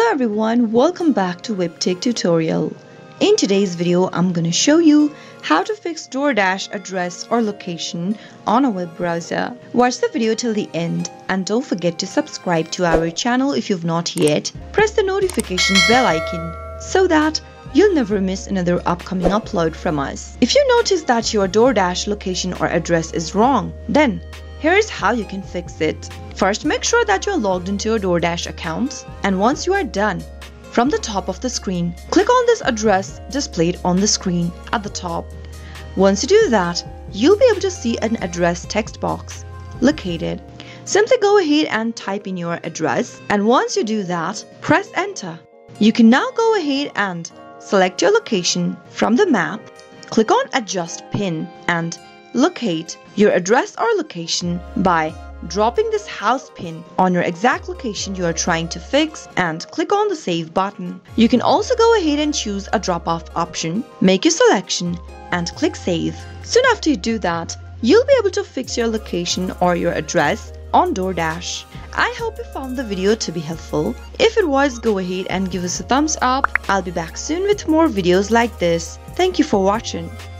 Hello everyone, welcome back to Webtech Tutorial. In today's video, I'm going to show you how to fix Doordash address or location on a web browser. Watch the video till the end and don't forget to subscribe to our channel if you've not yet. Press the notification bell icon so that you'll never miss another upcoming upload from us. If you notice that your Doordash location or address is wrong, then here's how you can fix it. First, make sure that you're logged into your Doordash account, and once you are done, from the top of the screen, click on this address displayed on the screen at the top. Once you do that, you'll be able to see an address text box located. Simply go ahead and type in your address, and once you do that, press enter. You can now go ahead and select your location from the map, click on adjust pin and locate your address or location by dropping this house pin on your exact location you are trying to fix and click on the save button. You can also go ahead and choose a drop-off option, make your selection and click save. Soon after you do that, you'll be able to fix your location or your address on Doordash. I hope you found the video to be helpful. If it was, go ahead and give us a thumbs up. I'll be back soon with more videos like this. Thank you for watching.